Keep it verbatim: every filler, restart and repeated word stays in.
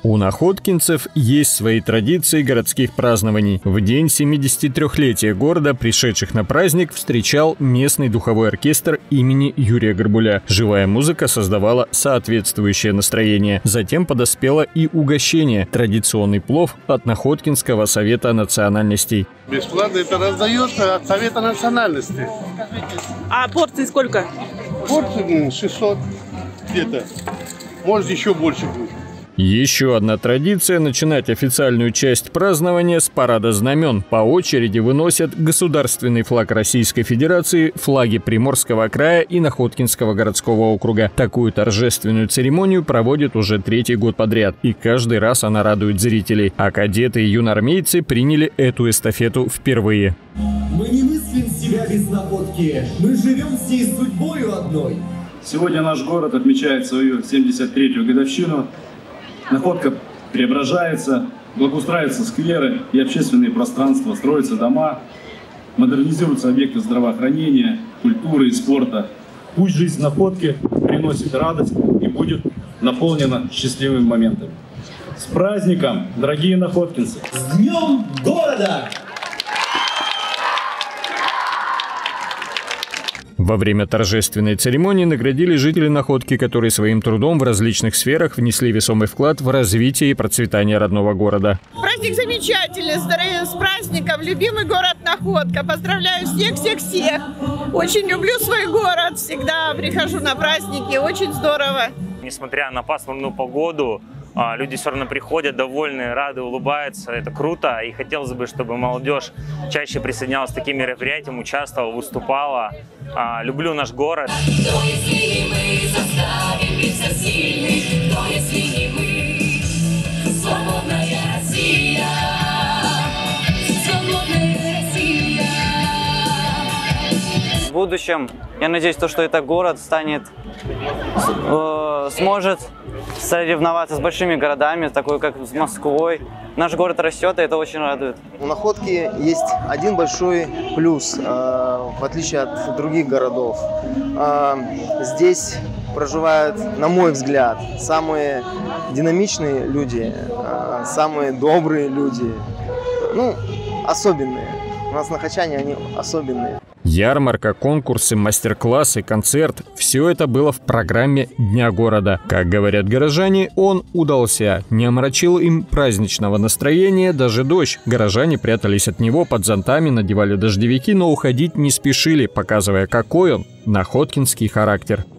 У находкинцев есть свои традиции городских празднований. В день семидесятитрёхлетия города, пришедших на праздник, встречал местный духовой оркестр имени Юрия Горбуля. Живая музыка создавала соответствующее настроение. Затем подоспело и угощение – традиционный плов от Находкинского совета национальностей. Бесплатно это раздается от Совета национальности. А порции сколько? Порции шестьсот где-то. Может, еще больше будет. Еще одна традиция – начинать официальную часть празднования с парада знамен. По очереди выносят государственный флаг Российской Федерации, флаги Приморского края и Находкинского городского округа. Такую торжественную церемонию проводят уже третий год подряд. И каждый раз она радует зрителей. А кадеты и юноармейцы приняли эту эстафету впервые. Мы не мыслим себя без Находки. Мы живем здесь судьбою одной. Сегодня наш город отмечает свою семьдесят третью годовщину. Находка преображается, благоустраиваются скверы и общественные пространства, строятся дома, модернизируются объекты здравоохранения, культуры и спорта. Пусть жизнь Находки приносит радость и будет наполнена счастливыми моментами. С праздником, дорогие находкинцы! С Днем города! Во время торжественной церемонии наградили жителей Находки, которые своим трудом в различных сферах внесли весомый вклад в развитие и процветание родного города. Праздник замечательный, здоровья с праздником, любимый город Находка. Поздравляю всех-всех-всех. Очень люблю свой город, всегда прихожу на праздники, очень здорово. Несмотря на пасмурную погоду, люди все равно приходят довольные, рады, улыбаются. Это круто. И хотелось бы, чтобы молодежь чаще присоединялась к таким мероприятиям, участвовала, выступала. Люблю наш город. Кто, если не мы, заставим биться сильных? Кто, если не мы? Свободная Россия. Свободная Россия. В будущем, я надеюсь, то, что этот город станет, э, сможет соревноваться с большими городами, такой как с Москвой. Наш город растет, и это очень радует. У Находки есть один большой плюс, э, в отличие от других городов. Э, здесь проживают, на мой взгляд, самые динамичные люди, э, самые добрые люди, ну, особенные. У нас нахочане, они особенные. Ярмарка, конкурсы, мастер-классы, концерт – все это было в программе Дня города. Как говорят горожане, он удался. Не омрачил им праздничного настроения даже дождь. Горожане прятались от него под зонтами, надевали дождевики, но уходить не спешили, показывая, какой он – находкинский характер.